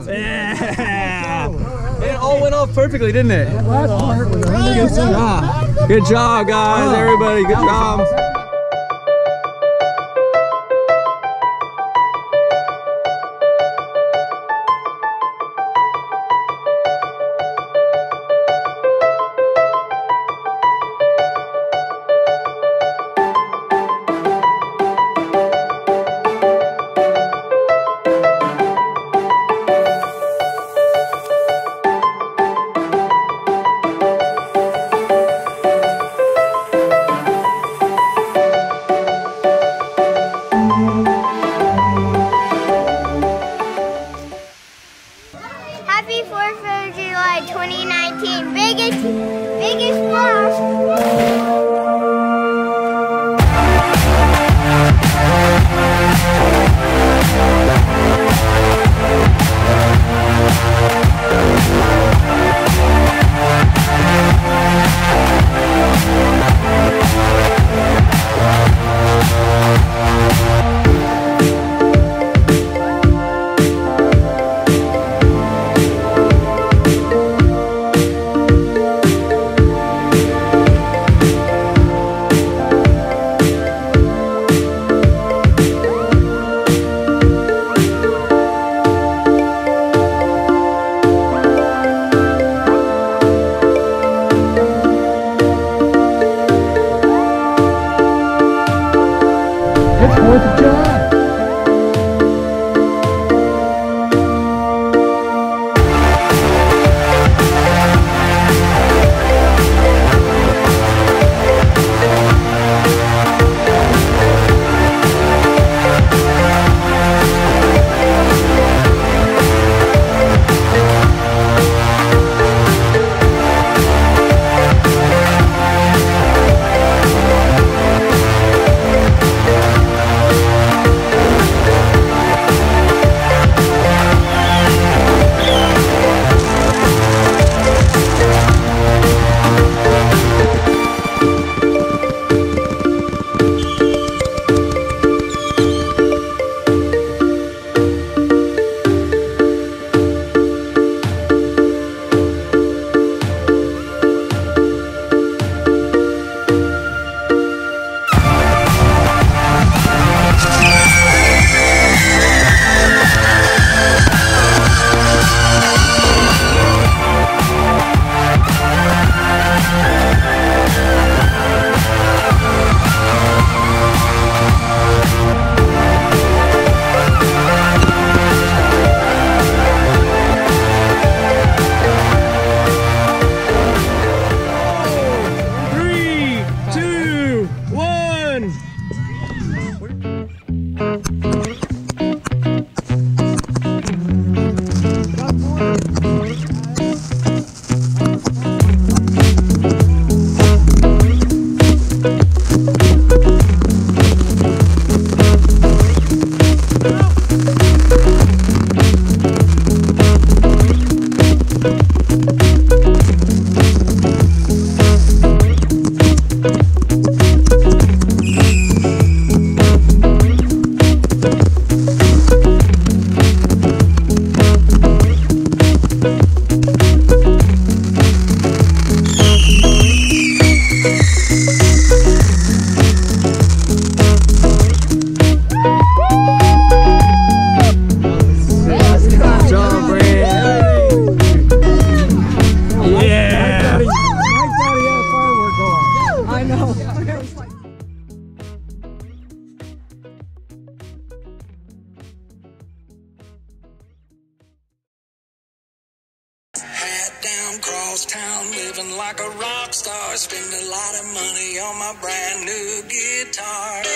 Yeah! It all went off perfectly, didn't it? Last part was 100%. Good job, guys. Everybody, good job. Happy 4th of July 2019. Biggest splash. It's 4th of July. Cross town, living like a rock star. Spend a lot of money on my brand new guitar.